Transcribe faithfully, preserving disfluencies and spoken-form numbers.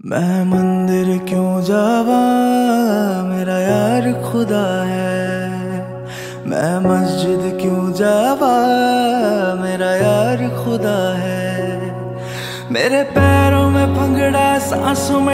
मैं मंदिर क्यों जावा, मेरा यार खुदा है। मैं मस्जिद क्यों जावा, मेरा यार खुदा है। मेरे पैरों में भंगड़ा, सांसों में